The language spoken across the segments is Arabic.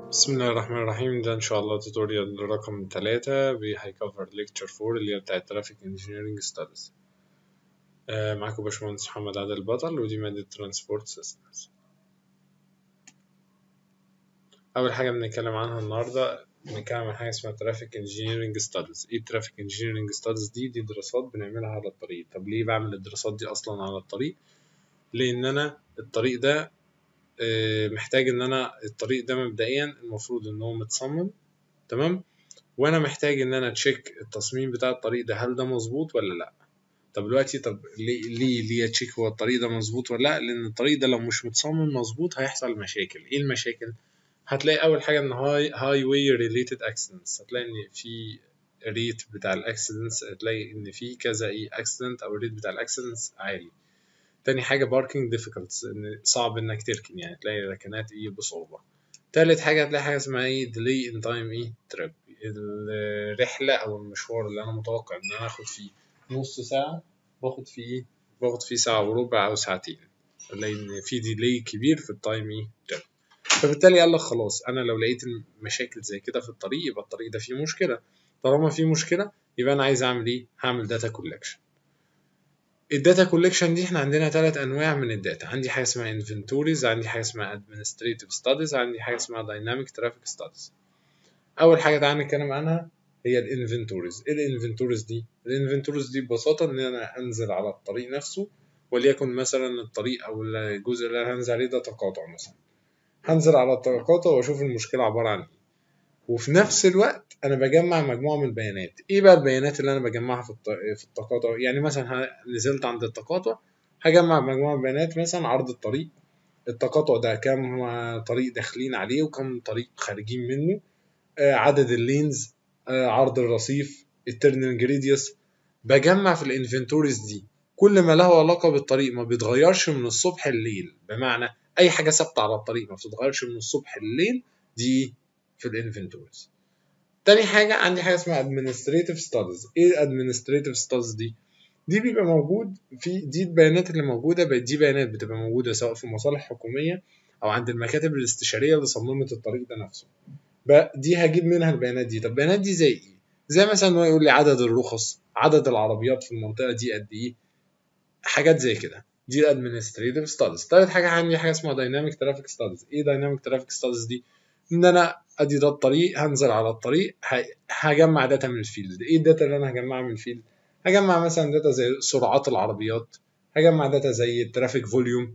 بسم الله الرحمن الرحيم. ده إن شاء الله توتوريال رقم 3 هيكفر ليكتشر 4 اللي هي بتاعة ترافيك انجينيرنج ستاديز. معاكم باشمهندس محمد عادل البطل، ودي مادة ترانسبورت سيستمز. أول حاجة بنتكلم عنها النهاردة بنتكلم عن حاجة اسمها ترافيك انجينيرنج ستاديز. إيه ترافيك انجينيرنج ستاديز دي دراسات بنعملها على الطريق. طب ليه بعمل الدراسات دي أصلا على الطريق؟ لأن أنا الطريق ده محتاج إن أنا الطريق ده مبدئيا المفروض إن هو متصمم تمام، وانا محتاج ان انا تشيك التصميم بتاع الطريق ده هل ده مظبوط ولا لا. طب دلوقتي ليه تشيك هو الطريق ده مظبوط ولا لا؟ لان الطريق ده لو مش متصمم مظبوط هيحصل مشاكل. ايه المشاكل؟ هتلاقي اول حاجه ان هاي واي ريليتد اكسيدنتس، هتلاقي ان في ريت بتاع الاكسيدنتس، هتلاقي ان في كذا اكسيدنت او الريت بتاع الاكسيدنتس عالي. تاني حاجه باركينج ديفيكولتس، ان صعب انك تركن، يعني تلاقي ركنات بصعوبه. تالت حاجة هتلاقي حاجة اسمها delay in time trip، الرحلة أو المشوار اللي أنا متوقع إن أنا آخد فيه نص ساعة باخد فيه ساعة وربع أو ساعتين، لأن في ديلي كبير في التايم تريب. فبالتالي قال لك خلاص أنا لو لقيت مشاكل زي كده في الطريق يبقى الطريق ده فيه مشكلة. طالما فيه مشكلة يبقى أنا عايز أعمل إيه؟ هعمل داتا كولكشن. الداتا كولكشن دي احنا عندنا 3 انواع من الداتا. عندي حاجه اسمها انفنتوريز، عندي حاجه اسمها ادمنستريتيف ستاديز، عندي حاجه اسمها دايناميك ترافيك ستاديز. اول حاجه تعالى نتكلم عنها هي الانفنتوريز. ايه الانفنتوريز دي؟ الانفنتوريز دي ببساطه ان انا انزل على الطريق نفسه، وليكن مثلا الطريق او الجزء اللي انا هنزل عليه ده تقاطع مثلا، هنزل على التقاطع واشوف المشكله عباره عن ايه، وفي نفس الوقت انا بجمع مجموعه من البيانات. ايه بقى البيانات اللي انا بجمعها في التقاطع؟ يعني مثلا نزلت عند التقاطع هجمع مجموعه من البيانات، مثلا عرض الطريق، التقاطع ده كام طريق داخلين عليه وكم طريق خارجين منه، عدد اللينز، عرض الرصيف، التيرنينج ريديوس. بجمع في الانفنتوريز دي كل ما له علاقه بالطريق ما بيتغيرش من الصبح الليل، بمعنى اي حاجه ثابته على الطريق ما بتتغيرش من الصبح الليل، دي في الانفنتوريز. تاني حاجة عندي حاجة اسمها administrative studies. ايه administrative studies دي؟ دي بيبقى موجود في دي البيانات اللي موجودة، دي بيانات بتبقى موجودة سواء في مصالح حكومية أو عند المكاتب الاستشارية اللي صممت الطريق ده نفسه. دي هجيب منها البيانات دي. طب البيانات دي زي ايه؟ زي مثلا هو يقول لي عدد الرخص، عدد العربيات في المنطقة دي قد ايه، حاجات زي كده. دي الادمنستريتيف ستاديز. تالت حاجة عندي حاجة اسمها دايناميك ترافيك ستاديز. ايه دايناميك ترافيك ستاديز دي؟ ان انا ادي ده الطريق، هنزل على الطريق هجمع داتا من الفيلد. ايه الداتا اللي انا هجمعها من الفيلد؟ هجمع مثلا داتا زي سرعات العربيات، هجمع داتا زي الترافيك فوليوم،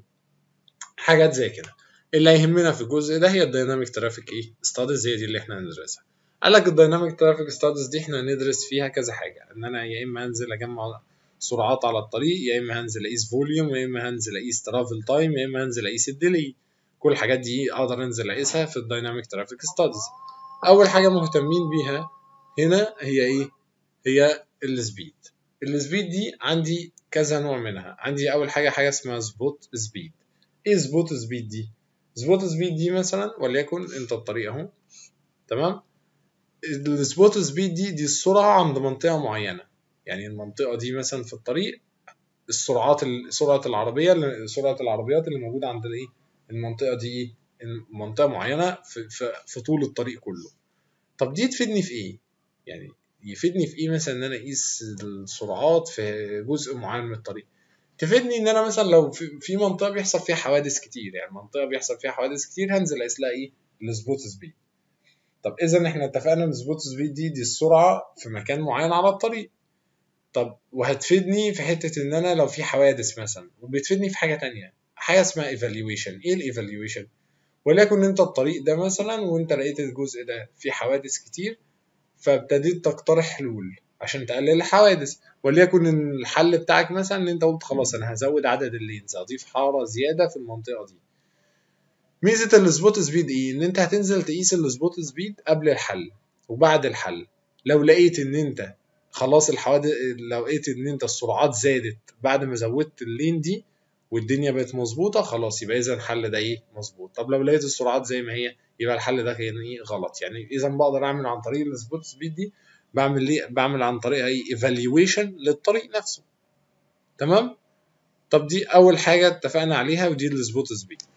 حاجات زي كده. اللي هيهمنا في الجزء ده هي الدايناميك ترافيك ستاديز، هي دي اللي احنا هندرسها. قال لك الدايناميك ترافيك ستاديز دي احنا هندرس فيها كذا حاجه، ان انا يا اما هنزل اجمع سرعات على الطريق، يا اما هنزل اقيس فوليوم، يا اما هنزل اقيس ترافل تايم، يا اما هنزل اقيس الديلي. كل الحاجات دي اقدر انزل اقيسها في الدايناميك ترافيك ستاديز. اول حاجه مهتمين بيها هنا هي ايه؟ هي السبيد. السبيد دي عندي كذا نوع منها. عندي اول حاجه اسمها سبوت سبيد. ايه سبوت سبيد دي؟ سبوت سبيد دي مثلا وليكن انت الطريق اهو تمام، السبوت سبيد دي السرعه عند منطقه معينه. يعني المنطقه دي مثلا في الطريق سرعه العربيات اللي موجوده عند الايه المنطقه دي، منطقه معينه في طول الطريق كله. طب دي تفيدني في ايه؟ يعني يفيدني في ايه مثلا ان انا اقيس السرعات في جزء معين من الطريق؟ تفيدني ان انا مثلا لو في منطقه بيحصل فيها حوادث كتير، يعني منطقه بيحصل فيها حوادث كتير، هنزل اقيس لها ايه؟ السبوت سبيد. طب اذا احنا اتفقنا ان السبوت سبيد دي السرعه في مكان معين على الطريق. طب وهتفيدني في حته ان انا لو في حوادث مثلا، وبتفيدني في حاجه تانية، حاجه اسمها ايفالويشن. ايه الايفالويشن؟ وليكن انت الطريق ده مثلا وانت لقيت الجزء ده فيه حوادث كتير، فابتديت تقترح حلول عشان تقلل الحوادث. وليكن الحل بتاعك مثلا ان انت قلت خلاص انا هزود عدد اللينز، هضيف حاره زياده في المنطقه دي. ميزه السبوت سبيد ايه؟ ان انت هتنزل تقيس السبوت سبيد قبل الحل وبعد الحل. لو لقيت ان انت خلاص الحوادث، لو لقيت ان انت السرعات زادت بعد ما زودت اللين دي والدنيا بقت مظبوطه، خلاص يبقى اذا الحل ده ايه؟ مظبوط. طب لو لقيت السرعات زي ما هي يبقى الحل ده كان ايه؟ غلط. يعني اذا بقدر اعمل عن طريق السبوت سبيد دي، بعمل عن طريق ايه؟ ايفالويشن للطريق نفسه. تمام؟ طب دي اول حاجه اتفقنا عليها ودي السبوت سبيد.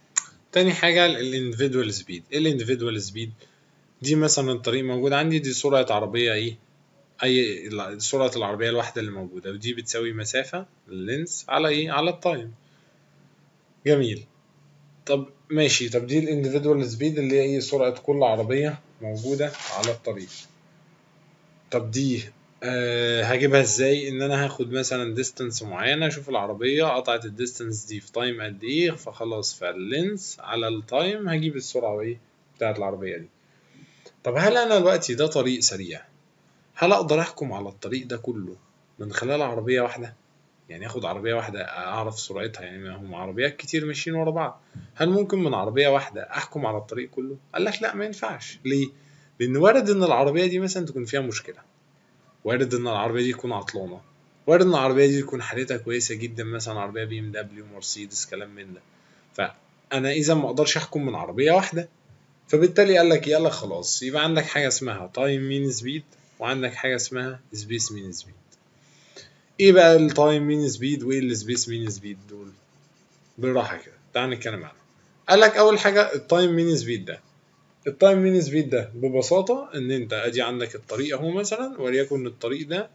تاني حاجة الاندفيدوال سبيد. ايه الاندفيدوال سبيد؟ دي مثلا الطريق موجود عندي، دي سرعة عربية ايه، اي سرعة العربية الواحدة اللي موجودة، ودي بتساوي مسافة اللينس على ايه، على التايم. جميل. طب ماشي، طب دي الاندفيدوال سبيد اللي هي ايه، سرعة كل عربية موجودة على الطريق. طب دي هجيبها ازاي؟ ان انا هاخد مثلا ديستانس معينة، اشوف العربية قطعت الديستانس دي في تايم قد ايه، فخلاص فاللينس على التايم هجيب السرعة ايه بتاعت العربية دي. طب هل انا دلوقتي ده طريق سريع، هل اقدر احكم على الطريق ده كله من خلال عربية واحدة؟ يعني اخد عربية واحدة اعرف سرعتها، يعني هم عربيات كتير ماشيين ورا بعض، هل ممكن من عربية واحدة احكم على الطريق كله؟ قال لك لا، ما ينفعش. ليه؟ لان وارد ان العربية دي مثلا تكون فيها مشكلة، وارد ان العربية دي تكون عطلانة، وارد ان العربية دي تكون حالتها كويسة جدا، مثلا عربية بي ام دبليو، مرسيدس، كلام من ده. فانا اذا ما اقدرش احكم من عربية واحدة، فبالتالي قال لك يلا خلاص، يبقى عندك حاجة اسمها تايم مين سبيد، وعندك حاجة اسمها سبيس مين سبيد. ايه بقى التايم مين سبيد وايه السبيس مين سبيد دول؟ بالراحه كده تعال نتكلم عنهم. قال لك اول حاجه التايم مين سبيد ده. التايم مين سبيد ده ببساطه ان انت ادي عندك الطريق اهو مثلا، وليكن الطريق ده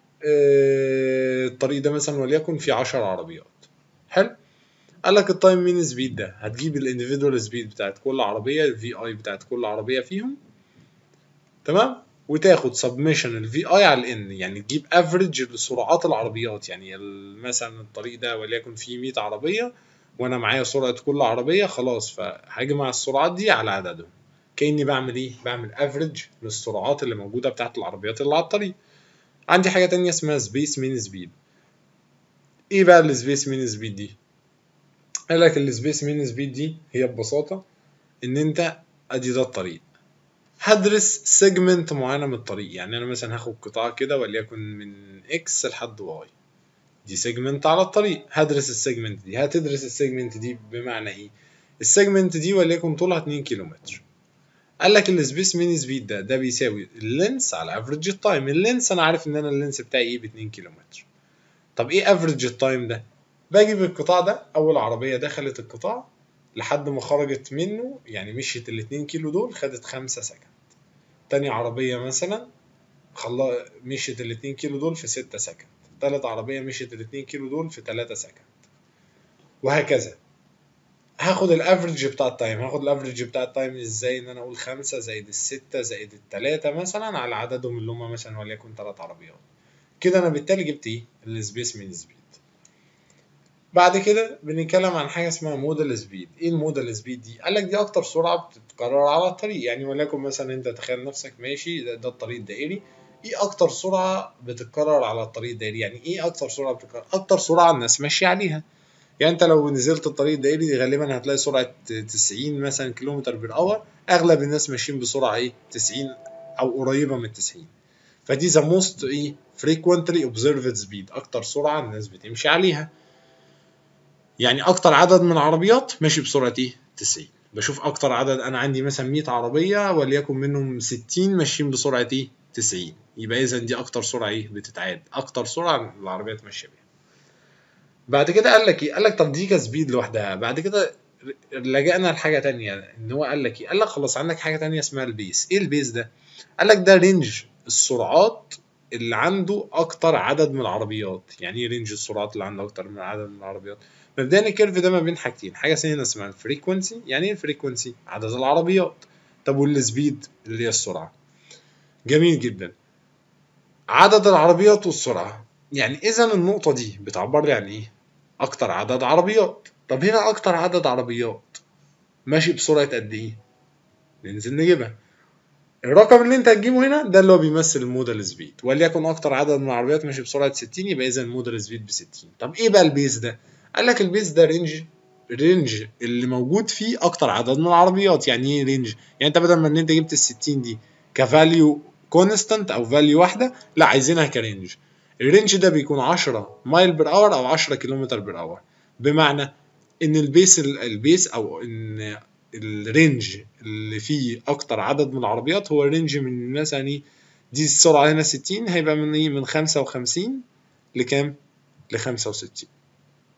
مثلا وليكن فيه 10 عربيات. حلو. قال لك التايم مين سبيد ده هتجيب الانديفيدوال سبيد بتاعت كل عربيه، الفي اي بتاعت كل عربيه فيهم، تمام، وتاخد سبمشن الفي اي على الان، يعني تجيب افريج لسرعات العربيات. يعني مثلا الطريق ده وليكن فيه 100 عربيه، وانا معايا سرعه كل عربيه، خلاص فهجمع السرعات دي على عددهم. كاني بعمل ايه، بعمل افريج للسرعات اللي موجوده بتاعت العربيات اللي على الطريق. عندي حاجه تانية اسمها سبيس مين سبيد. ايه بقى السبيس مين سبيد دي؟ قال لك السبيس مين سبيد دي هي ببساطه ان انت ادي ده الطريق، هدرس سيجمنت معينه من الطريق. يعني انا مثلا هاخد قطاع كده وليكن من اكس لحد واي، دي سيجمنت على الطريق، هدرس السيجمنت دي. هتدرس السيجمنت دي بمعنى ايه؟ السيجمنت دي وليكن طولها 2 كيلومتر. قال لك السبيس مين سبيد ده بيساوي اللينس على افريج التايم. اللينس انا عارف ان انا اللينس بتاعي ايه، ب 2 كيلومتر. طب ايه افريج التايم ده؟ باجي بالقطاع ده، اول عربيه دخلت القطاع لحد ما خرجت منه، يعني مشيت ال 2 كيلو دول خدت 5 سكند. تاني عربيه مثلا مشيت ال 2 كيلو دول في 6 سكند. تالت عربيه مشيت ال 2 كيلو دول في 3 سكند، وهكذا. هاخد الافريج بتاع التايم. هاخد الافريج بتاع التايم ازاي؟ ان انا اقول 5 زائد ال6 زائد ال3 مثلا على عددهم اللي هم مثلا وليكن 3 عربيات. كده انا بالتالي جبت ايه، السبيس مين سبيد. بعد كده بنتكلم عن حاجه اسمها موديل سبيد. ايه الموديل سبيد دي؟ قال لك دي اكتر سرعه بتتكرر على الطريق. يعني وليكن مثلا انت تخيل نفسك ماشي، ده الطريق الدائري، ايه اكتر سرعه بتتكرر على الطريق الدائري؟ يعني ايه اكتر سرعه بتتكرر؟ اكتر سرعه الناس ماشيه عليها. يعني انت لو نزلت الطريق الدائري غالبا هتلاقي سرعه 90 مثلا كيلومتر بير اور، اغلب الناس ماشيين بسرعه ايه، 90 او قريبه من 90. فدي ذا موست ايه frequently observed speed، اكتر سرعه الناس بتمشي عليها. يعني اكتر عدد من العربيات ماشي بسرعه ايه، 90. بشوف اكتر عدد، انا عندي مثلا 100 عربيه وليكن منهم 60 ماشيين بسرعه ايه، 90. يبقى اذا دي اكتر سرعه ايه بتتعاد، اكتر سرعه العربيات ماشيه بيها. بعد كده قال لك ايه؟ قال لك طب دي كسبيد لوحدها. بعد كده لجأنا لحاجه تانية، ان هو قال لك ايه؟ قال لك خلاص عندك حاجه تانية اسمها البيس. ايه البيس ده؟ قال لك ده رينج السرعات اللي عنده اكتر عدد من العربيات. يعني ايه رينج السرعات اللي عنده اكتر من عدد من العربيات؟ مبدئيا الكيرف ده ما بين حاجتين، حاجه اسمها الفريكونسي. يعني ايه الفريكونسي؟ عدد العربيات. طب والسبيد اللي هي السرعه. جميل جدا، عدد العربيات والسرعه. يعني اذا النقطه دي بتعبر لي عن ايه؟ اكتر عدد عربيات. طب هنا اكتر عدد عربيات ماشي بسرعه قد ايه؟ ننزل نجيبها. الرقم اللي انت هتجيبه هنا ده اللي هو بيمثل الموديل سبيد. وليكن اكتر عدد من العربيات ماشي بسرعه 60، يبقى اذا الموديل سبيد ب 60. طب ايه بقى البيس ده؟ قال لك البيس ده رينج اللي موجود فيه اكتر عدد من العربيات. يعني ايه رينج؟ يعني انت بدل ما ان انت جبت ال 60 دي كفاليو كونستانت او فاليو واحده، لا عايزينها كرينج. الرينج ده بيكون 10 مايل بير اور او 10 كيلومتر بير اور. بمعنى ان البيس او ان الرينج اللي فيه اكتر عدد من العربيات هو الرينج من مثلا ايه، دي السرعه هنا 60، هيبقى من ايه، من 55 لكام، ل 65.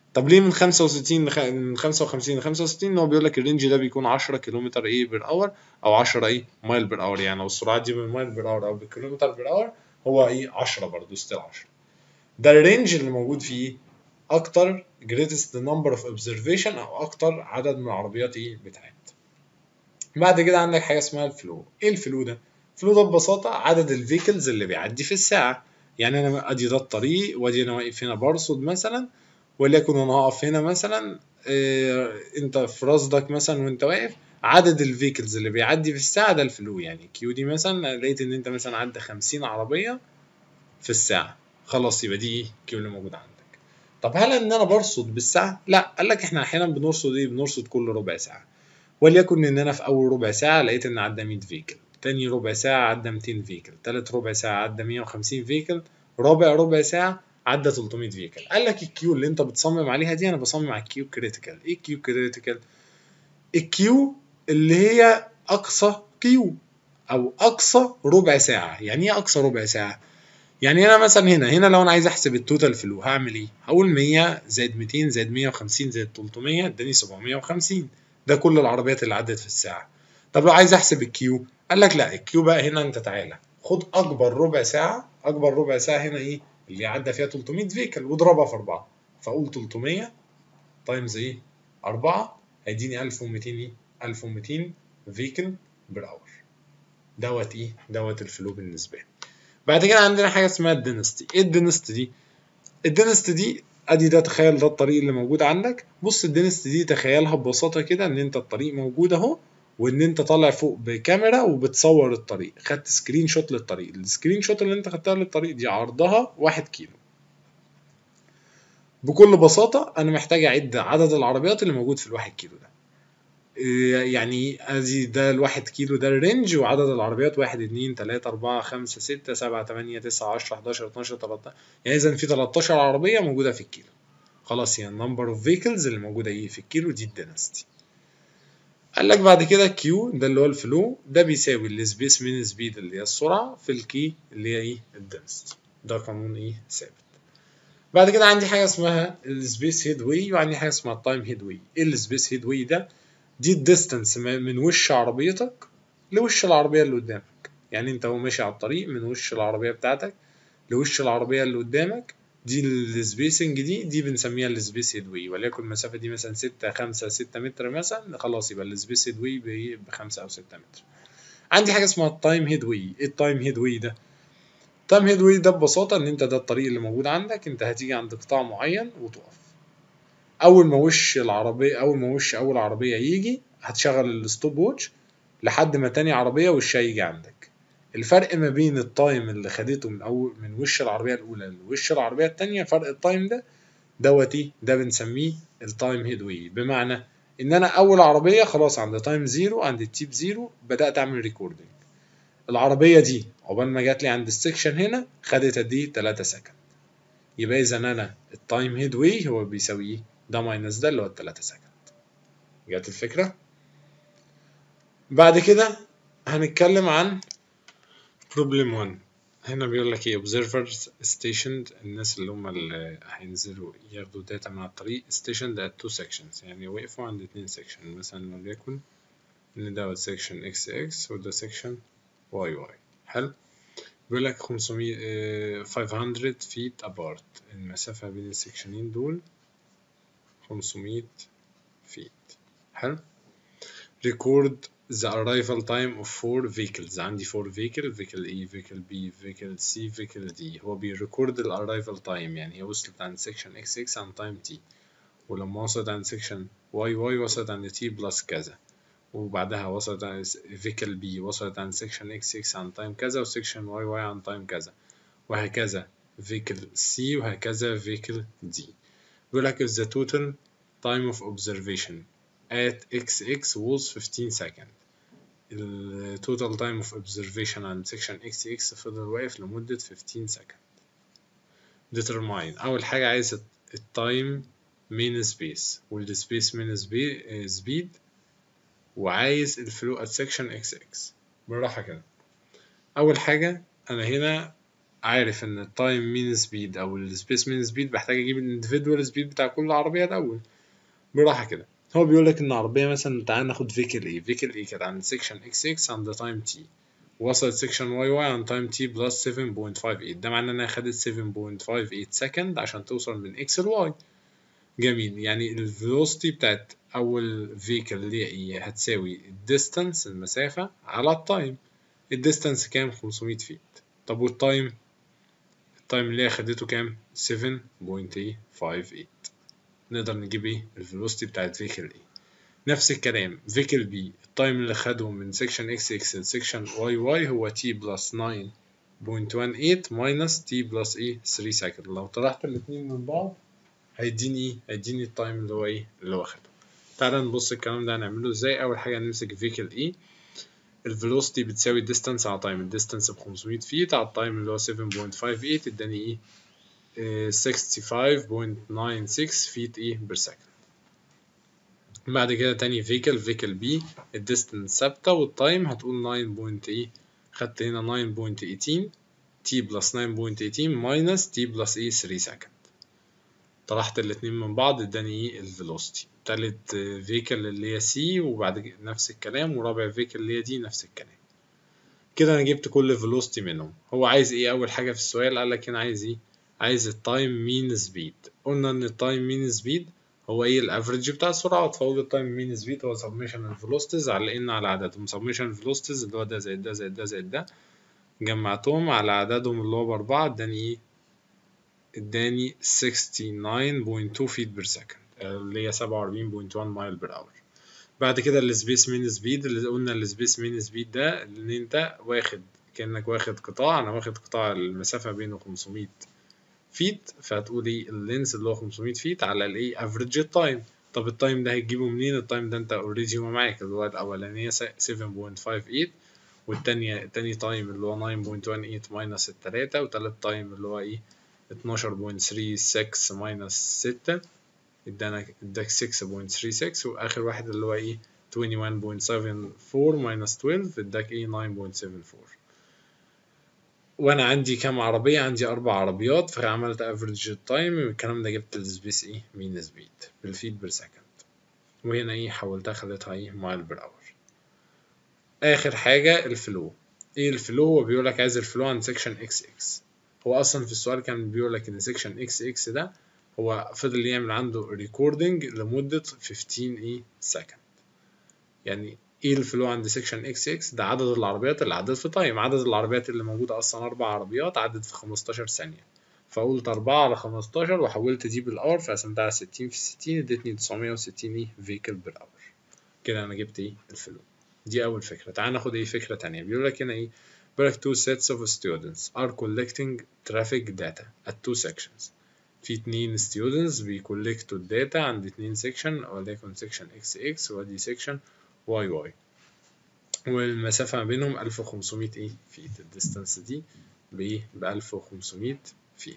طب ليه من 65 من 55 ل 65؟ هو بيقول لك الرينج ده بيكون 10 كيلومتر ايه بير اور، او 10 ايه مايل بير اور. يعني لو السرعات دي بالمايل بير اور او بالكيلومتر بير اور، هو ايه 10 برضه ستيل 10. ده الرينج اللي موجود فيه اكتر greatest number of observation او اكتر عدد من العربيات ايه بتاعت. بعد كده عندك حاجه اسمها الفلو. ايه الفلو ده؟ الفلو ده ببساطه عدد الفيكلز اللي بيعدي في الساعه. يعني انا ادي ده الطريق، وادي انا واقف هنا برصد مثلا، وليكن انا هقف هنا مثلا، انت في رصدك مثلا وانت واقف، عدد الفيكلز اللي بيعدي في الساعه ده الفلو. يعني كيو دي مثلا لقيت ان انت مثلا عدى 50 عربيه في الساعه، خلاص يبقى دي كيو اللي موجود عندك. طب هل ان انا برصد بالساعه؟ لا، قال لك احنا احيانا بنرصد ايه، بنرصد كل ربع ساعه. وليكن ان انا في اول ربع ساعه لقيت ان عدى 100 فيكل، تاني ربع ساعه عدى 200 فيكل، تالت ربع ساعه عدى 150 فيكل، ربع ساعه عدى 300 فيكل. قال لك الكيو اللي انت بتصمم عليها دي، انا بصمم على الكيو كريتيكال. ايه الكيو كريتيكال؟ الكيو اللي هي اقصى كيو او اقصى ربع ساعه. يعني ايه اقصى ربع ساعه؟ يعني انا مثلا هنا لو انا عايز احسب التوتال فلو هعمل ايه؟ هقول 100 زائد 200 زائد 150 زائد 300 اداني 750. ده كل العربيات اللي عدت في الساعه. طب لو عايز احسب الكيو، قال لك لا، الكيو بقى هنا انت تعالى خد اكبر ربع ساعه. اكبر ربع ساعه هنا ايه؟ اللي عدى فيها 300 فيكل، واضربها في 4. فاقول 300 تايمز ايه 4 هيديني 1200 ايه 1200 فيكل بير اور. دوت ايه دوت الفلو بالنسبه لي. بعد كده عندنا حاجه اسمها الدينستي. ايه الدينستي دي؟ الدينستي دي ادي ده، تخيل ده الطريق اللي موجود عندك. بص الدينستي دي تخيلها ببساطه كده ان انت الطريق موجود اهو، وان انت طالع فوق بكاميرا وبتصور الطريق، خدت سكرين شوت للطريق. السكرين شوت اللي انت خدتها للطريق دي عرضها 1 كيلو. بكل بساطه انا محتاج اعد عدد العربيات اللي موجود في ال1 كيلو ده. يعني ادي ده ال1 كيلو ده الرينج، وعدد العربيات 1 2 3 4 5 6 7 8 9 10 11 12 13. يعني اذا في 13 عربيه موجوده في الكيلو. خلاص، يعني النمبر اوف فيكلز اللي موجوده ايه في الكيلو دي الدنستي. قال لك بعد كده كيو ده اللي هو الفلو ده بيساوي السبيس من سبيد اللي هي السرعه في الكي اللي هي ايه الدنستي. ده قانون ايه ثابت. بعد كده عندي حاجه اسمها السبيس هيد واي، وعندي حاجه اسمها التايم هيد واي. ايه السبيس هيد واي ده؟ دي الديستانس من وش عربيتك لوش العربيه اللي قدامك. يعني انت هو ماشي على الطريق من وش العربيه بتاعتك لوش العربيه اللي قدامك، دي السبيسنج دي بنسميها السبيس هيد واي. وليكن المسافه دي مثلا 6 متر مثلا، خلاص يبقى السبيس هيد واي ب 5 او 6 متر. عندي حاجه اسمها التايم هيد واي. ايه التايم هيد واي ده؟ التايم هيد واي ده ببساطه ان انت ده الطريق اللي موجود عندك، انت هتيجي عند قطاع معين وتقف. اول ما وش اول عربيه يجي هتشغل الستوب ووتش لحد ما تاني عربيه وشها يجي عندك. الفرق ما بين التايم اللي خدته من وش العربيه الاولى لوش العربيه التانيه، فرق التايم ده ده بنسميه التايم هيد واي. بمعنى ان انا اول عربيه خلاص عند تايم زيرو، عند التيب زيرو بدات اعمل ريكوردنج. العربيه دي عقبال ما جات لي عند السكشن هنا خدت قد ايه 3 سكند. يبقى اذا انا التايم هيد واي هو بيساوي ايه؟ ده ماينس ده اللي هو 3 سكند. جات الفكره؟ بعد كده هنتكلم عن بروبلم 1. هنا بيقول لك ايه observers stationed، الناس اللي هم اللي هينزلوا ياخدوا داتا من على الطريق stationed at 2 sections، يعني وقفوا عند 2 section. مثلا وليكن ان ده section XX وده section YY. حلو. بيقول لك 500 feet apart، المسافة بين السكشنين دول 500 feet. حلو. record the arrival time of 4 vehicles. عندي 4 vehicle A vehicle B vehicle C vehicle D. هو بيريكورد ال arrival time، يعني هي وصلت عند section XX عن time T، ولما وصلت عند section YY وصلت عند T plus كذا، وبعدها وصلت عند vehicle B وصلت عند section XX عن time كذا، و section YY عن time كذا، وهكذا vehicle C وهكذا vehicle D. بيقول لك if the total time of observation at XX was 15 seconds. ال total time of observation عند section XX فضل واقف لمدة 15 second. determine، أول حاجة عايز التايم mean space والspace mean speed، وعايز الفلو at section XX. بالراحة كده. أول حاجة أنا هنا عارف ان التايم مين سبيد او السبيس مين سبيد بحتاج اجيب الانديفيدوال سبيد بتاع كل عربيه الاول براحه كده. هو بيقول لك ان عربيه مثلا، تعال ناخد فيكل ايه. فيكل ايه كانت عند سيكشن اكس اكس عند تايم تي، وصلت سيكشن واي واي عند تايم تي بلس 7.58. ده معناه انها خدت 7.58 سكند عشان توصل من اكس لواي. جميل. يعني الفيلوسيتي بتاعت اول فيكل اللي هي ايه هتساوي الديستانس المسافه على التايم. الديستانس كام؟ 500 فيت. طب والتايم؟ التايم اللي هي خدته كام؟ 7.58. نقدر نجيب ايه الفيلوسيتي بتاعت فيكل ايه. نفس الكلام فيكل بي، التايم اللي خده من سيكشن اكس اكس لسيكشن واي واي هو تي بلس 9.18 ماينس تي بلس ايه 3 سكند. لو طرحت الاتنين من بعض هيديني ايه؟ هيديني التايم اللي هو ايه اللي هو خده. تعالى نبص الكلام ده هنعمله ازاي. اول حاجه هنمسك فيكل اي، الفيلوسيتي بتساوي الديستانس على تايم. الديستانس ب 500 فيت على التايم اللي هو 7.58 اداني ايه 65.96 فيت ايه بير سكند. بعد كده تاني فيكل بي، الديستانس ثابتة والتايم هتقول 9. ايه خدت هنا 9.18 تي بلس 9.18 ماينس تي بلس ايه 3 سكند. طرحت الاتنين من بعض اداني ايه الفيلوسيتي. تالت فيكل اللي هي سي وبعد كده نفس الكلام، ورابع فيكل اللي هي دي نفس الكلام. كده انا جبت كل فيلوسيتي منهم. هو عايز ايه اول حاجة في السؤال؟ قال لك هنا عايز ايه؟ عايز التايم مين سبيد. قلنا ان التايم مين سبيد هو ايه الافريج بتاع السرعات، فاقول التايم مين سبيد هو سميشن الفيلوسيتيز على ان على عددهم. سميشن الفيلوسيتيز اللي هو ده زائد ده زائد ده زائد ده، جمعتهم على عددهم اللي هو ب4 اداني ايه؟ اداني 69.2 فيت بير سكند اللي هي 47.1 مايل بير اور. بعد كده السبيس مين سبيد، اللي قلنا السبيس مين سبيد ده ان انت واخد كأنك واخد قطاع. انا واخد قطاع المسافة بينه 500 فيت، فهتقول ايه اللينس اللي هو 500 فيت على الايه افريج التايم. طب التايم ده هتجيبه منين؟ التايم ده انت اوريدي هو معاك، اللي هو الاولانيه 7.58 والتانية تاني تايم اللي هو 9.18 ماينس التلاتة، وتالت تايم اللي هو ايه 12.36 ماينس 6 اداك 6.36، واخر واحد اللي هو ايه 21.74 ماينس 12 اداك ايه 9.74. وانا عندي كام عربيه؟ عندي 4 عربيات، فعملت افريج التايم الكلام ده جبت السبيس ايه مين سبيد بالفيت بير سكند، وهنا ايه حولتها خليتها ايه مايل بير اور. اخر حاجه الفلو. ايه الفلو؟ هو بيقول لك عايز الفلو عن سيكشن اكس اكس. هو اصلا في السؤال كان بيقول لك ان سيكشن اكس اكس ده هو فضل يعمل عنده ريكوردنج لمده 15 ايه سكند. يعني ايه الفلو عند سيكشن اكس اكس؟ ده عدد العربيات اللي عدت في تايم. عدد العربيات اللي موجوده اصلا 4 عربيات عدت في 15 ثانيه، فقلت 4 على 15 وحولت دي بالاور فقسمتها على 60 في 60 ادتني 960 ايه فيكل بير اور. كده انا جبت ايه الفلو. دي اول فكره. تعال ناخد ايه فكره تانية. بيقول لك هنا ايه؟ بيقول لك two sets of students are collecting traffic data at two sections. في 2 students بيكولكتوا الداتا عند 2 section، وليكن section XX ودي section YY، والمسافة ما بينهم 1500 ايه فيت. الديستانس دي بايه؟ ب 1500 فيت.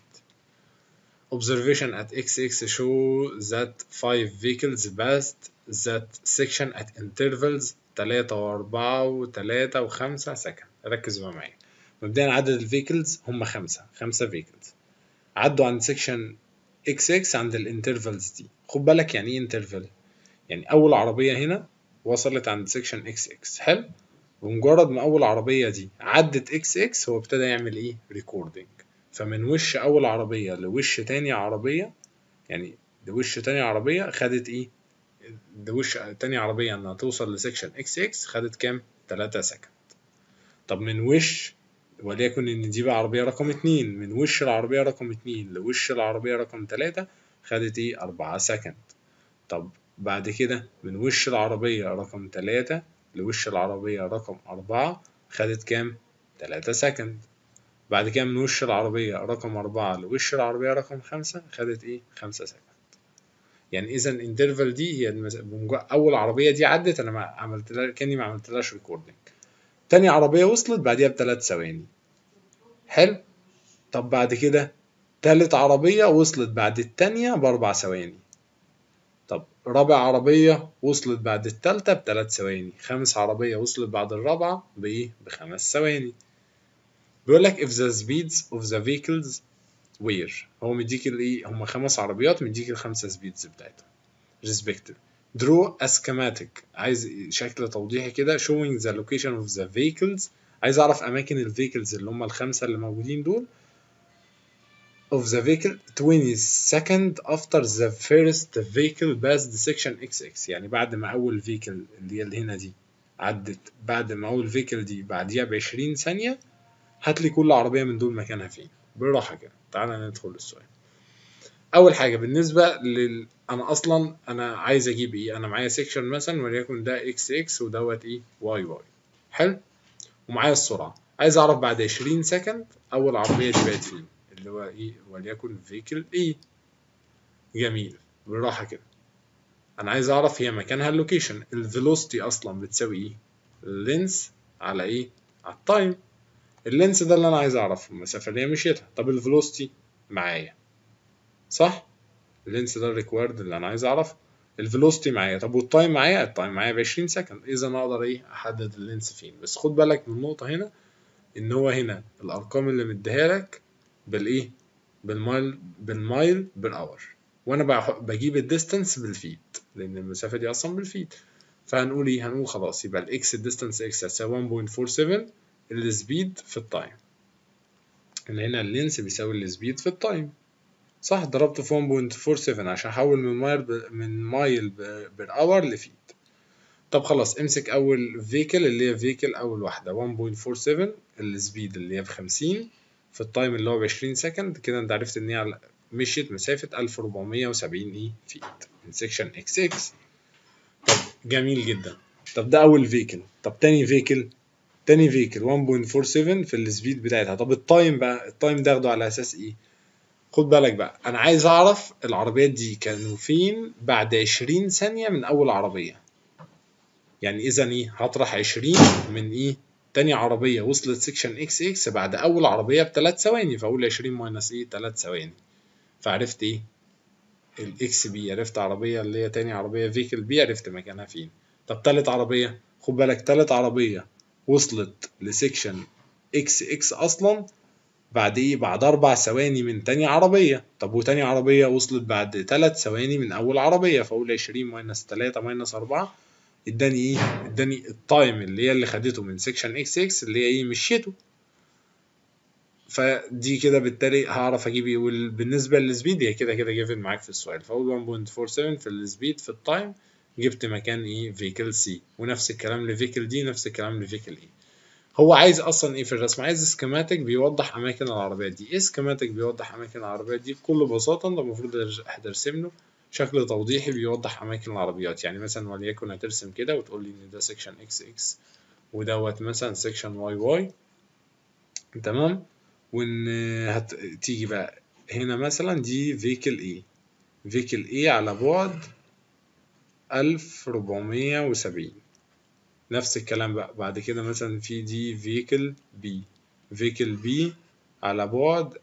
Observation at XX show that 5 vehicles passed that section at intervals 3 و4 و3 و5 سكند. ركز بقى معايا. مبدئيا عدد الفيكلز هم 5 فيكلز عدوا عند سيكشن XX عند الانترفلز دي. خد بالك يعني ايه انترفل؟ يعني اول عربية هنا وصلت عند سيكشن XX. حلو. ومجرد ما اول عربيه دي عدت اكس اكس هو ابتدى يعمل ايه ريكوردنج. فمن وش اول عربيه لوش تاني عربيه، يعني لوش تاني عربيه خدت ايه، لوش تاني عربيه انها توصل لسكشن اكس اكس خدت كام 3 سكند. طب من وش، وليكن ان دي بقى عربيه رقم 2، من وش العربيه رقم 2 لوش العربيه رقم 3 خدت ايه 4 سكند. طب بعد كده من وش العربية رقم 3 لوش العربية رقم 4 خدت كام؟ 3 سكند. بعد كده من وش العربية رقم 4 لوش العربية رقم 5 خدت ايه؟ 5 سكند. يعني إذا الانترفال دي هي أول عربية دي عدت أنا ما عملت لها كأني ما عملتلهاش ريكوردنج. تاني عربية وصلت بعديها ب3 ثواني. حلو؟ طب بعد كده تالت عربية وصلت بعد التانية ب4 ثواني. طب رابع عربية وصلت بعد التالتة ب3 ثواني. خامس عربية وصلت بعد الرابعة بإيه؟ ب5 ثواني. بيقول لك if the speeds of the vehicles were، هو مديك الايه، هم 5 عربيات، مديك الخمسه سبيدز بتاعتهم respective. draw a schematic، عايز شكل توضيحي كده showing the location of the vehicles، عايز اعرف اماكن الفيكلز اللي هم الخمسه اللي موجودين دول of the vehicle 20 second after the first vehicle passed section XX، يعني بعد ما اول vehicle اللي هي اللي هنا دي عدت، بعد ما اول vehicle دي بعديها ب 20 ثانيه، هات لي كل عربيه من دول مكانها فين. بالراحه كده، تعالى ندخل السؤال. اول حاجه بالنسبه انا اصلا انا عايز اجيب ايه، انا معايا سيكشن مثلا وليكن ده اكس اكس ودوت ايه واي واي، حلو، ومعايا السرعه، عايز اعرف بعد 20 سكند اول عربيه دي بقت فين، اللي هو ايه وليكن فيكل ايه. جميل، بالراحه كده، انا عايز اعرف هي مكانها اللوكيشن. الفيلوسيتي اصلا بتساوي ايه، اللينس على ايه، على التايم. اللينس ده اللي انا عايز اعرفه المسافه اللي هي مشيتها. طب الفيلوسيتي معايا صح، اللينس ده الريكويرد اللي انا عايز اعرفه. الفيلوسيتي معايا، طب والتايم معايا، التايم معايا ب 20 سكند، اذا انا اقدر ايه احدد اللينس فين. بس خد بالك من النقطه هنا، ان هو هنا الارقام اللي مديها لك بالايه، بالمايل بالاور، وانا بجيب الديستانس بالفيت، لان المسافه دي اصلا بالفيت. فهنقول ايه، هنقول خلاص يبقى الاكس الديستانس اكس هتساوي 1.47 السبيد في التايم، ان هنا اللينس بيساوي السبيد في التايم صح، ضربته في 1.47 عشان احول من مايل بير اور لفيت. طب خلاص امسك اول فيكل اللي هي فيكل اول واحده 1.47 السبيد اللي هي ب 50 في التايم اللي هو ب 20 سكند، كده انت عرفت ان هي مشيت مسافه 1470 اي فيت من سيكشن اكس اكس. طب جميل جدا، طب ده اول فيكل. طب تاني فيكل 1.47 في السبيد بتاعتها. طب التايم بقى، التايم ده اخده على اساس ايه، خد بالك بقى، انا عايز اعرف العربيات دي كانوا فين بعد 20 ثانيه من اول عربيه. يعني اذا ايه، هطرح 20 من ايه، تاني عربيه وصلت سيكشن اكس اكس بعد اول عربيه ب3 ثواني، فاقول 20 ماينس ايه 3 ثواني، فعرفت ايه الاكس بي، عرفت عربيه اللي هي تاني عربيه فيكل بي، عرفت مكانها فين. طب تالت عربيه، خد بالك تالت عربيه وصلت لسيكشن اكس اكس اصلا بعد ايه، بعد 4 ثواني من تاني عربيه. طب وتاني عربيه وصلت بعد 3 ثواني من اول عربيه، فاقول 20 ماينس 3 ماينس 4 اداني ايه، اداني التايم اللي هي اللي خدته من سيكشن اكس اكس اللي هي ايه مشيته. فدي كده بالتالي هعرف اجيب ايه. وبالنسبه للسبيد هي كده كده جيفن معاك في السؤال، فاقول 1.47 في السبيد في التايم، جبت مكان ايه فيكل سي، ونفس الكلام لفيكل دي، نفس الكلام لفيكل اي. هو عايز اصلا ايه في الرسم، عايز سكيماتيك بيوضح اماكن العربيات دي. ايه سكيماتيك بيوضح اماكن العربيات دي؟ بكل بساطه انت المفروض هترسم له شكل توضيحي بيوضح اماكن العربيات. يعني مثلا وليكن هترسم كده وتقول لي ان ده سيكشن اكس اكس ودوت مثلا سيكشن واي واي، تمام، وان هتيجي بقى هنا مثلا دي فيكل ايه، فيكل ايه على بعد 1470. نفس الكلام بقى بعد كده مثلا في دي فيكل بي، فيكل بي على بعد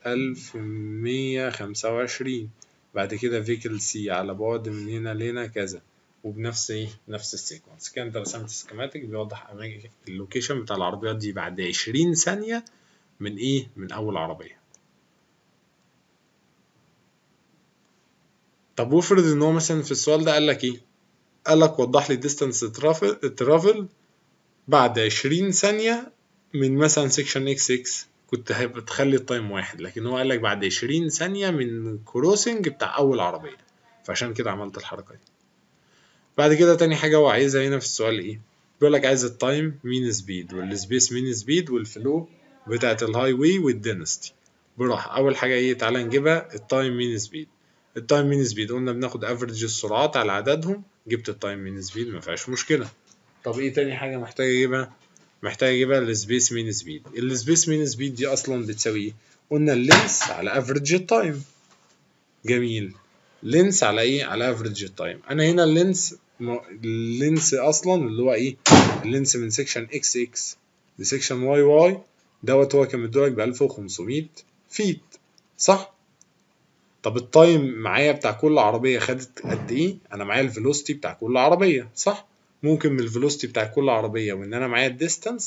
1125. بعد كده فيكل سي على بعد من هنا لهنا كذا، وبنفس ايه نفس السيكونس. كده انت رسمت سكيماتيك بيوضح اماكن اللوكيشن بتاع العربيات دي بعد 20 ثانية من ايه، من اول عربية. طب وافرض ان هو مثلا في السؤال ده قال لك ايه، قال لك وضح لي ديستانس ترافل بعد 20 ثانية من مثلا سيكشن اكس اكس، كنت هتخلي التايم واحد، لكن هو قال لك بعد 20 ثانية من كروسنج بتاع أول عربية، فعشان كده عملت الحركة دي. بعد كده تاني حاجة هو عايزها هنا في السؤال ايه، بيقول لك عايز التايم مين سبيد والسبيس مين سبيد والفلو بتاعت الهاي واي والدينستي. براحة، أول حاجة ايه، تعالى نجيبها التايم مين سبيد. التايم مين سبيد قلنا بناخد افريج السرعات على عددهم، جبت التايم مين سبيد ما فيهاش مشكلة. طب ايه تاني حاجة محتاج اجيبها، محتاج اجيبها السبيس مين سبيد. السبيس مين سبيد دي اصلا بتساوي ايه، قلنا اللينس على افريج التايم. جميل، لينس على ايه، على افريج التايم. انا هنا اللينس اصلا اللي هو ايه، اللينس من سيكشن اكس اكس لسيكشن واي واي دوت هو كان مدولك ب 1500 فيت صح. طب التايم معايا بتاع كل عربيه خدت قد ايه، انا معايا الفيلوسيتي بتاع كل عربيه صح. ممكن من الفيلوسيتي بتاع كل عربيه وان انا معايا الديستانس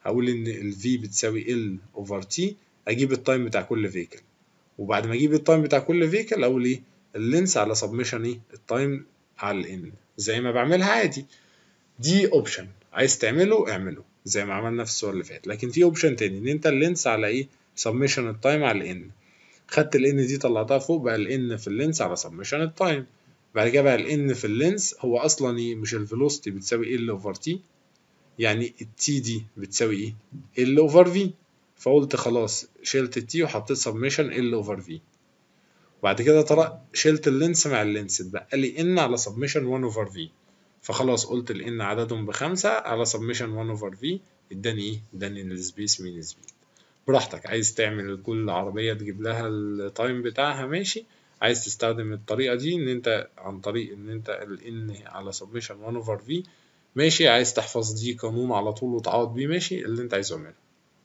هقول ان ال V بتساوي L over T، اجيب التايم بتاع كل فيكل، وبعد ما اجيب التايم بتاع كل فيكل اقول ايه اللينس على سبمشن ايه التايم على الان زي ما بعملها عادي. دي اوبشن عايز تعمله اعمله زي ما عملنا في السؤال اللي فات، لكن في اوبشن تاني ان انت اللينس على ايه سبمشن التايم على الان. خدت الان دي طلعتها فوق، بقى الان في اللينس على سبمشن التايم. بعد كده بقى الان في اللينس هو اصلا ايه مش الفيلوسيتي بتساوي ال اوفر تي، يعني التي دي بتساوي ايه ال اوفر في، فقلت خلاص شلت التي وحطيت سبمشن ال اوفر في. بعد كده طلع شلت اللينس مع اللينس اتبقى لي ان على سبمشن 1 اوفر في، فخلاص قلت الان عددهم ب5 على سبمشن 1 اوفر في، اداني ايه اداني السبيس مين سبيد. براحتك عايز تعمل كل عربية تجيب لها التايم بتاعها ماشي، عايز تستخدم الطريقة دي ان انت عن طريق ان انت ال n على سبمشن 1 over v ماشي، عايز تحفظ دي قانون على طول وتعوض بيه ماشي اللي انت عايزه اعمله.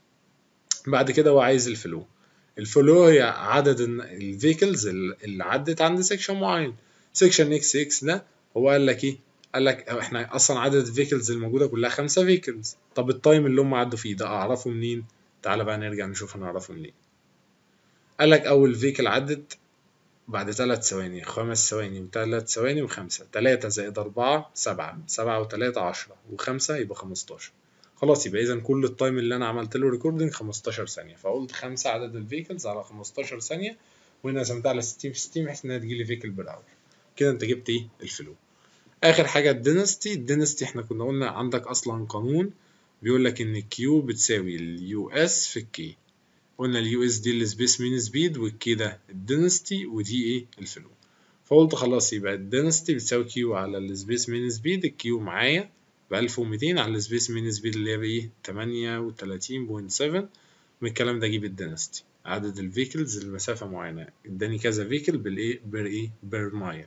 بعد كده هو عايز الفلو. الفلو هي عدد الفيكلز اللي عدت عند سيكشن معين. سيكشن اكس اكس ده هو قال لك ايه؟ قال لك احنا اصلا عدد الفيكلز الموجوده كلها 5 فيكلز، طب التايم اللي هم عدوا فيه ده اعرفه منين؟ تعالى بقى نرجع نشوف هنعرفه منين. قال لك اول فيكل عدت بعد 3 ثواني 5 ثواني و3 ثواني و5، 3 زائد 4 7، 7 و3 10 و5 يبقى 15. خلاص يبقى اذا كل التايم اللي انا عملت له ريكوردنج 15 ثانيه، فقلت 5 عدد الفيكلز على 15 ثانيه، وهنا قسمتها على 60 في 60 بحيث انها تجيلي فيكل بير اور. كده انت جبت ايه الفلو. اخر حاجه الدينستي احنا كنا قلنا عندك اصلا قانون بيقول لك ان الكيو بتساوي اليو اس في الكي. قلنا اليو اس دي السبيس مين سبيد، والكي ده الدنستي، ودي ايه الفلو. فقلت خلاص يبقى الدنستي بتساوي كيو على السبيس مين سبيد، الكيو معايا ب 1200 على السبيس مين سبيد اللي هي بايه 38.7. من الكلام ده اجيب الدنستي عدد الفيكلز المسافه معينه، اداني كذا فيكل بالايه بير مايل.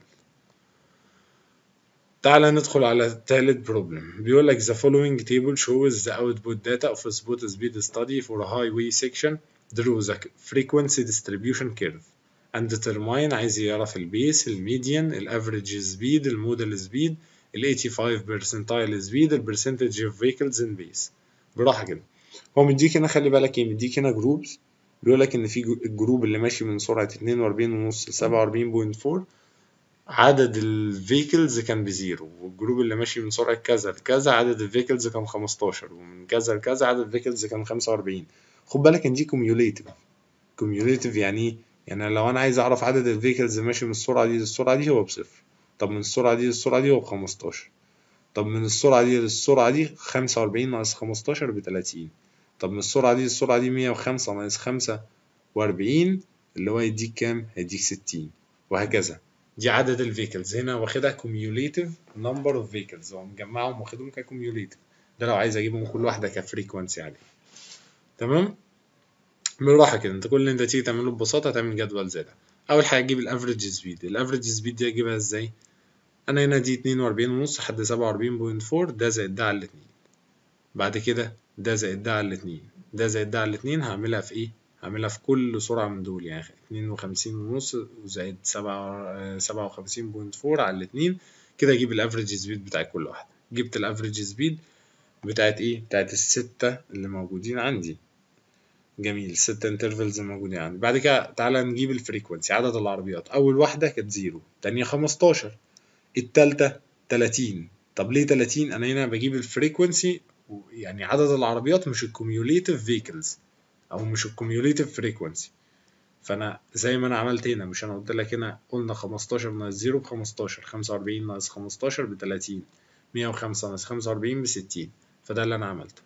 تعالى ندخل على الثالث بروبلم. بيقول لك the following table shows the output data of a spot speed study for a highway section. Draw the frequency distribution curve and determine. عايز يعرف البيس، الميديان، الافريج سبيد، الموديل سبيد، ال 85 percentile سبيد، البرسنتج of vehicles in base. براحة كده. هو مديك هنا خلي بالك ايه، مديك هنا جروبز. بيقول لك ان في الجروب اللي ماشي من سرعة 42.5 ل 47.4 عدد الفيكلز كان بزيرو، والجروب اللي ماشي من سرعة كذا لكذا عدد الفيكلز كان 15، ومن كذا لكذا عدد الفيكلز كان 45. خد بالك ان دي كوميوليتيف يعني يعني لو انا عايز اعرف عدد الفيكلز ماشي من السرعة دي للسرعة دي هو بصفر، طب من السرعة دي للسرعة دي هو ب15، طب من السرعة دي للسرعة دي 45 ناقص 15 ب30، طب من السرعة دي للسرعة دي 105 ناقص 45 اللي هو يديك كام؟ هيديك 60 وهكذا. دي عدد الفيكلز هنا واخدها كوميوليتيف نمبر اوف فيكلز، هو مجمعهم واخدهم ككوميوليتيف، ده لو عايز اجيبهم كل واحده كفريكوانسي عليه. تمام بالراحه كده، انت كل اللي انت تيجي تعمله ببساطه هتعمل جدول زي ده. اول حاجه تجيب الافريج سبيد. الافريج سبيد دي اجيبها ازاي؟ انا هنا دي 42.5 لحد 47.4، ده زائد ده على الاتنين، بعد كده ده زائد ده على الاتنين، ده زائد ده على الاتنين، هعملها في ايه؟ هعملها في كل سرعة من دول، يعني 52.5 وزائد 57.4 على الاتنين، كده اجيب الافريج سبيد بتاع كل واحدة. جبت الافريج سبيد بتاعت ايه؟ بتاعت الستة اللي موجودين عندي. جميل، الستة انترفلز الموجودين عندي. بعد كده تعالى نجيب الفريكونسي، عدد العربيات. أول واحدة كانت 0، التانية 15، التالتة 30. طب ليه 30؟ أنا هنا بجيب الفريكونسي يعني عدد العربيات مش الكوميوليتيف فيكلز او مش الكوميوليتيف فريكوانسي. فانا زي ما انا عملت هنا، مش انا قلت لك هنا قلنا 15 ناقص 0 ب 15، 45 ناقص 15 ب 30، 105 ناقص 45 ب 60، فده اللي انا عملته.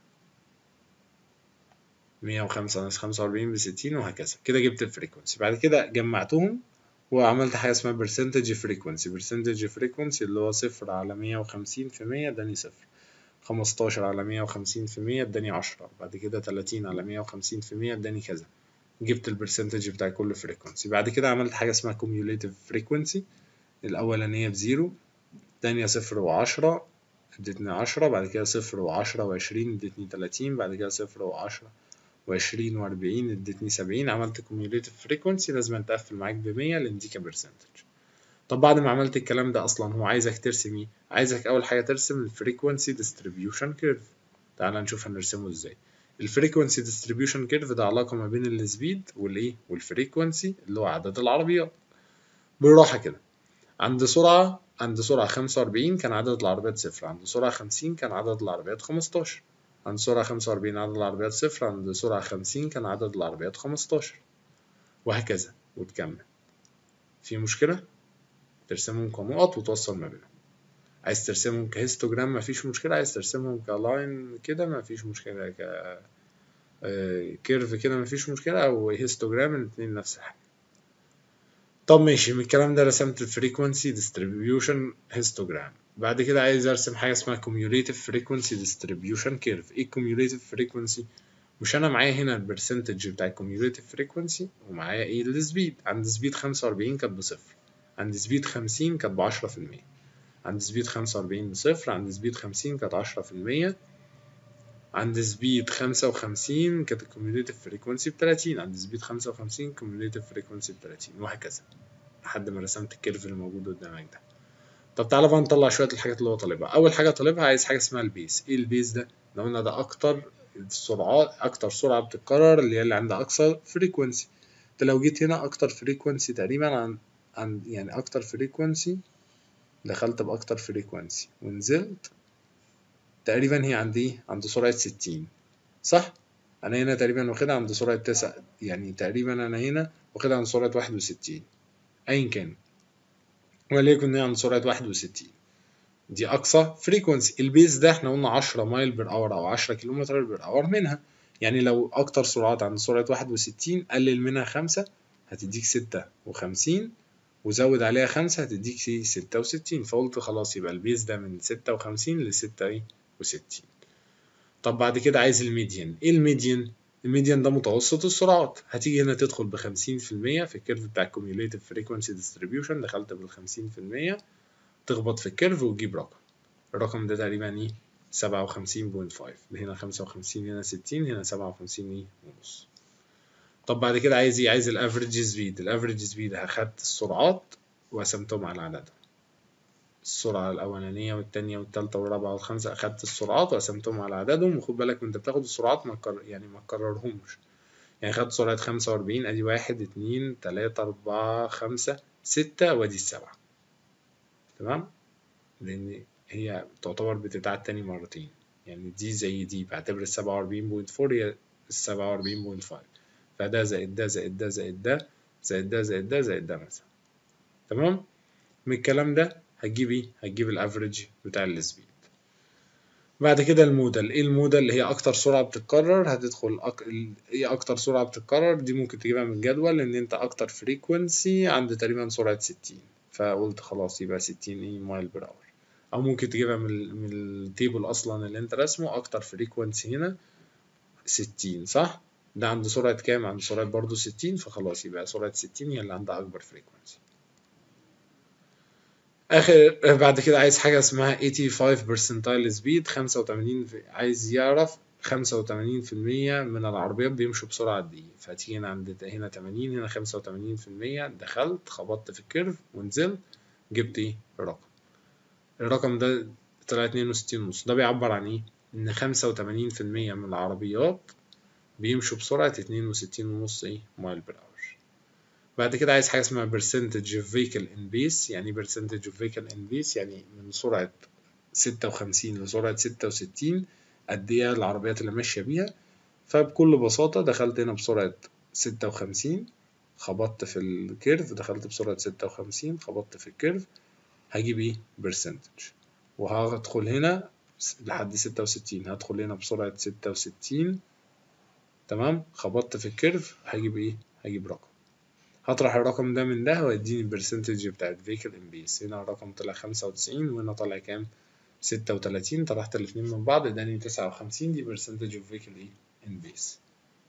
105 ناقص 45 ب 60 وهكذا. كده جبت الفريكوانسي. بعد كده جمعتهم وعملت حاجه اسمها برسنتج فريكوانسي. برسنتج فريكوانسي اللي هو 0 على 150 في 100 اداني 0، 15 على 150 في 100 اداني 10، بعد كده 30 على 150 في 100 اداني كذا. جبت البرسنتج بتاع كل فريكونسي. بعد كده عملت حاجة اسمها كوميوليتيف فريكونسي. الأولانية ب0، التانية 0 و10 ادتني 10، بعد كده 0 و10 و20 ادتني 30، بعد كده 0 و10 و20 و40 ادتني 70. عملت كوميوليتيف فريكونسي، لازم تقفل معاك ب100 لأن دي كبرسنتج. طب بعد ما عملت الكلام ده أصلا هو عايزك ترسم ايه؟ عايزك أول حاجة ترسم الفريكونسي ديستريبيوشن كيرف. تعال نشوف هنرسمه ازاي. الفريكونسي ديستريبيوشن كيرف ده علاقة ما بين السبيد والايه والفريكونسي اللي هو عدد العربيات. بالراحة كده، عند سرعة 45 كان عدد العربيات صفر، عند سرعة 50 كان عدد العربيات 15، عند سرعة 45 عدد العربيات صفر، عند سرعة 50 كان عدد العربيات 15، وهكذا وتكمل. في مشكلة؟ ترسمهم كنقط وتوصل ما بينهم. عايز ترسمهم كهيستوجرام مفيش مشكلة، عايز ترسمهم كلاين كده مفيش مشكلة، كيرف كده مفيش مشكلة، أو هيستوجرام الاتنين نفس الحاجة. طب ماشي، من الكلام ده رسمت الفريكونسي ديستريبيوشن هيستوجرام. بعد كده عايز ارسم حاجة اسمها كوميوليتيف فريكونسي ديستريبيوشن كيرف. ايه الكوميوليتيف فريكونسي؟ مش انا معايا هنا البرسنتج بتاع الكوميوليتيف فريكونسي، ومعايا ايه السبيد. عند سبيد 45 كانت بصفر، عند سبيد 50 كانت ب10%، عند سبيد 45 بصفر، عند سبيد 50 كانت 10%، عند سبيد 55 كانت الكوميوليتيف فريكونسي ب30، عند سبيد 55 كوميوليتيف فريكونسي ب30، وهكذا لحد ما رسمت الكيرف اللي موجود قدامك ده. طب تعالى بقى نطلع شويه الحاجات اللي هو طالبها. اول حاجه طالبها عايز حاجه اسمها البيس. ايه البيس ده؟ لو قلنا ده اكتر السرعات، اكتر سرعه بتتكرر اللي هي اللي عندها اقصى فريكونسي. انت لو جيت هنا اكتر فريكونسي تقريبا عن يعني اكتر فريكونسي، دخلت باكتر فريكونسي ونزلت تقريبا هي عندي عند سرعه 60 صح؟ انا هنا تقريبا واخدها عند سرعه 9، يعني تقريبا انا هنا واخدها عند سرعه 61 ايا كان، وليكن هي عند سرعه 61 دي اقصى فريكونسي. البيس ده احنا قلنا 10 مايل بير اور او 10 كيلومتر بير اور منها، يعني لو اكتر سرعات عند سرعه 61 قلل منها 5 هتديك 56، وزود عليها 5 هتديك 66. فقلت خلاص يبقى البيس ده من 56 ل 66. طب بعد كده عايز الميديان. ايه الميديان؟ الميديان ده متوسط السرعات. هتيجي هنا تدخل ب50% في الكيرف بتاع الكوميوليتيف فريكونسي ديستريبيوشن، دخلت بال50%، تخبط في الكيرف وتجيب رقم. الرقم ده تقريبا ايه 57.5، هنا 55 هنا 60 هنا 57 ايه ونص. طب بعد كده عايز ايه؟ عايز الافريج سبيد. الافريج سبيد هاخدت السرعات وقسمتهم على عددهم، السرعة الأولانية والتانية والتالتة والرابعة والخامسة أخدت السرعات وقسمتهم على عددهم. وخد بالك وأنت بتاخد السرعات ما تكررهمش، يعني خدت سرعة 45 أدي 1 2 3 4 5 6 وأدي السبعة، تمام؟ لأن هي تعتبر بتتعاد تاني مرتين، يعني دي زي دي، بعتبر 47.4 هي 47.5، فده زائد ده زائد ده زائد ده زائد ده زائد ده زائد ده مثلا، تمام؟ من الكلام ده هتجيب ايه؟ هتجيب الافريج بتاع السبيد. بعد كده المودل. ايه المودل؟ اللي هي اكتر سرعه بتتكرر. هتدخل ايه اكتر سرعه بتتكرر دي؟ ممكن تجيبها من الجدول، ان انت اكتر فريكونسي عند تقريبا سرعه 60، فقلت خلاص يبقى 60 ايه مايل بير اور. او ممكن تجيبها من التيبل اصلا اللي انت راسمه، اكتر فريكونسي هنا 60 صح؟ ده عند سرعه كام؟ عند سرعه برضو 60، فخلاص يبقى سرعه 60 هي اللي عندها اكبر فريكونسي. بعد كده عايز حاجة اسمها 85 percentile speed، 85 عايز يعرف 85% من العربيات بيمشوا بسرعة قد ايه. فهتيجي هنا عند هنا 80 هنا 85%، دخلت خبطت في الكيرف ونزلت جبت ايه الرقم ده طلع 62.5. ده بيعبر عن ايه؟ ان 85% من العربيات بيمشوا بسرعة 62.5 ايه مايل بير اور. بعد كده عايز حاجة اسمها percentage of vehicle in base. يعني percentage of vehicle in base يعني من سرعة 56 لسرعة 66 قد ايه العربيات اللي ماشية بيها. فبكل بساطة دخلت هنا بسرعة 56 خبطت في الكيرف، دخلت بسرعة 56 خبطت في الكيرف، هجيب ايه percentage. وهدخل هنا لحد 66، هدخل هنا بسرعة 66 تمام، خبطت في الكيرف هجيب ايه؟ هجيب رقم. هطرح الرقم ده من ده ويديني البرسنتج بتاعت فيكل ان بيس. هنا الرقم طلع 95 وهنا طلع كام؟ 36. طرحت الاتنين من بعض اداني 59. دي برسنتج اوف فيكل ايه ان بيس.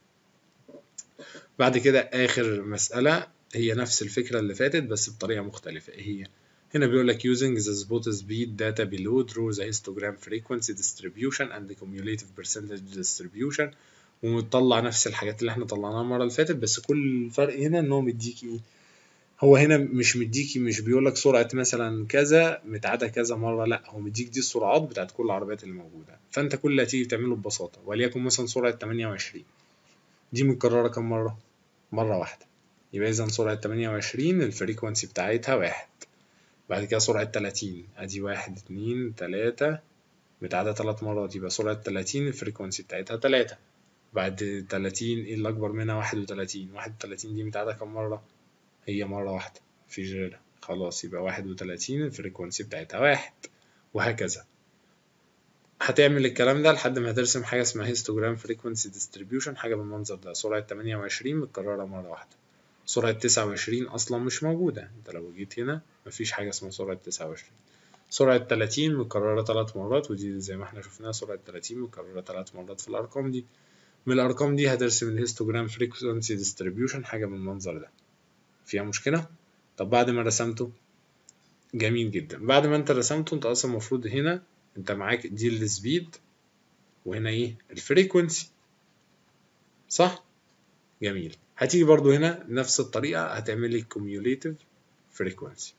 بعد كده اخر مسألة هي نفس الفكرة اللي فاتت بس بطريقة مختلفة. ايه هي؟ هنا بيقول لك using the spot speed data below draw the histogram frequency distribution and cumulative percentage distribution. ومطلع نفس الحاجات اللي احنا طلعناها المرة اللي فاتت، بس كل الفرق هنا ان هو مديك ايه هو هنا مش مديكي، مش بيقولك سرعة مثلا كذا متعادة كذا مرة، لا هو مديك دي السرعات بتاعت كل العربيات اللي موجودة. فانت كل اللي هتيجي تعمله ببساطة، وليكن مثلا سرعة 28 دي متكررة كم مرة؟ مرة واحدة. يبقى إذا سرعة 28 الفريكونسي بتاعتها 1. بعد كده سرعة 30 ادي 1 2 3 متعادة 3 مرات، يبقى سرعة 30 الفريكونسي بتاعتها 3. بعد 30 ايه اللي أكبر منها؟ 31. 31 دي متعادة كم مرة؟ هي مرة واحدة مفيش غيرها، خلاص يبقى 31 الفريكونسي بتاعتها 1. وهكذا هتعمل الكلام ده لحد ما هترسم حاجة اسمها هيستوجرام فريكونسي ديستريبيوشن، حاجة بالمنظر ده. سرعة 28 متكررة مرة واحدة. سرعة 29 أصلا مش موجودة، انت لو جيت هنا مفيش حاجة اسمها سرعة 29. سرعة 30 متكررة 3 مرات، ودي زي ما احنا شفناها سرعة 30 متكررة 3 مرات في الأرقام دي. من الأرقام دي هترسم الهيستوجرام فريكونسي ديستريبيوشن، حاجة بالمنظر ده. فيها مشكلة؟ طب بعد ما رسمته، جميل جدا، بعد ما انت رسمته انت اصلا المفروض هنا انت معاك دي السبيد وهنا ايه الفريكونسي، صح؟ جميل. هتيجي برضو هنا نفس الطريقة هتعمل لي cumulative frequency.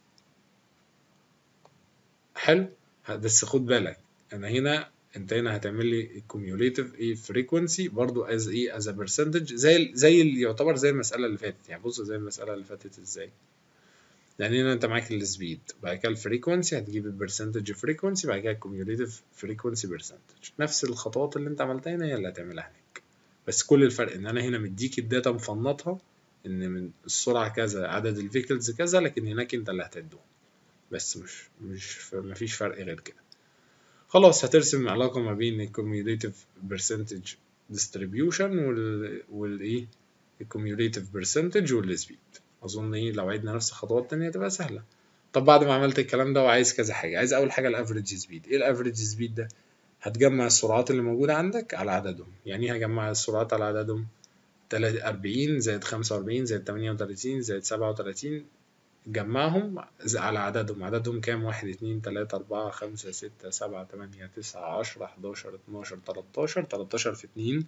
حلو، بس خد بالك انا هنا، انت هنا هتعمل لي cumulative ايه frequency برضو as ايه as a percentage، زي اللي يعتبر زي المسألة اللي فاتت. يعني بص زي المسألة اللي فاتت ازاي، لان هنا انت معاك السبيد، بعد كده الفريكونسي هتجيب البرسنتج فريكونسي، بعد كده الكوميوليتيف فريكونسي برسنتج. نفس الخطوات اللي انت عملتها هنا هي اللي هتعملها هناك، بس كل الفرق ان انا هنا مديك الداتا مفنطها ان من السرعه كذا عدد الفيكلز كذا، لكن هناك انت اللي هتدوه، بس مش مفيش فرق غير كده. خلاص هترسم علاقه ما بين الكوميوليتيف برسنتج ديستريبيوشن والايه الكوميوليتيف برسنتج والسبيد. اظن ايه لو عدنا نفس الخطوات التانية هتبقى سهله. طب بعد ما عملت الكلام ده وعايز كذا حاجه، عايز اول حاجه الافريج سبيد. ايه الافريج سبيد ده؟ هتجمع السرعات اللي موجوده عندك على عددهم. يعني ايه هجمع السرعات على عددهم؟ 40 زائد 45 زائد 38 زائد 37 جمعهم على عددهم. عددهم كام؟ 1 2 3 4 5 6 7 8 9 10 11 12 13. 13 في 2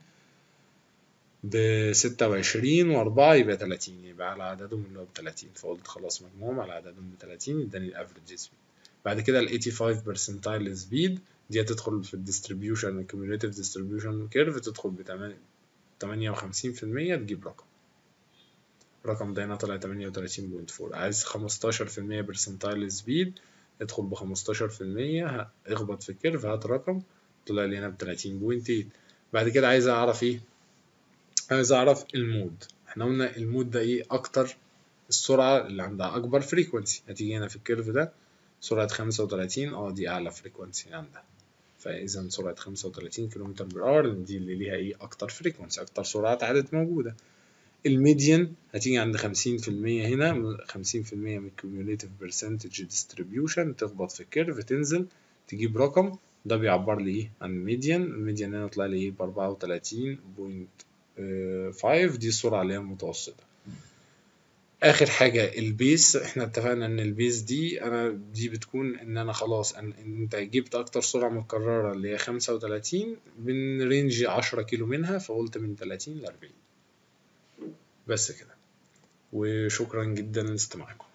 ب26 و4 يبقى 30، يبقى على عددهم اللي هو ب30. فقلت خلاص مجموعهم على عددهم ب30 اداني الافريج سبيد. بعد كده ال 85 برسنتايل سبيد دي هتدخل في الديستريبيوشن الكوميوليتيف ديستريبيوشن كيرف، تدخل ب 58% تجيب رقم ده هنا طلع 38.4. عايز 15% برسنتايل سبيد، ادخل ب 15%، اخبط في الكيرف هات رقم طلع لي هنا ب 30.8. بعد كده عايز اعرف ايه؟ عايز اعرف المود. احنا قلنا المود ده ايه؟ اكتر السرعة اللي عندها اكبر فريكونسي. هتيجي هنا في الكيرف ده سرعة 35 دي اعلى فريكونسي عندها، فاذا سرعة 35 كيلومتر بر اور دي اللي ليها ايه اكتر فريكونسي، اكتر سرعات عدد موجودة. الميديان هتيجي عند 50% هنا، 50% من الكوميوليتيف برسنتج ديستريبيوشن، تخبط في الكيرف تنزل تجيب رقم ده بيعبر لي ايه عن الميديان. الميديان هنا طلع لي ايه ب 34.5، دي السرعة اللي هي المتوسطة. اخر حاجة البيس، احنا اتفقنا ان البيس دي دي بتكون ان انا خلاص انت جبت اكتر سرعة متكررة اللي هي 35 من رينج 10 كيلو منها، فقلت من 30 ل 40. بس كده، وشكرا جدا لاستماعكم.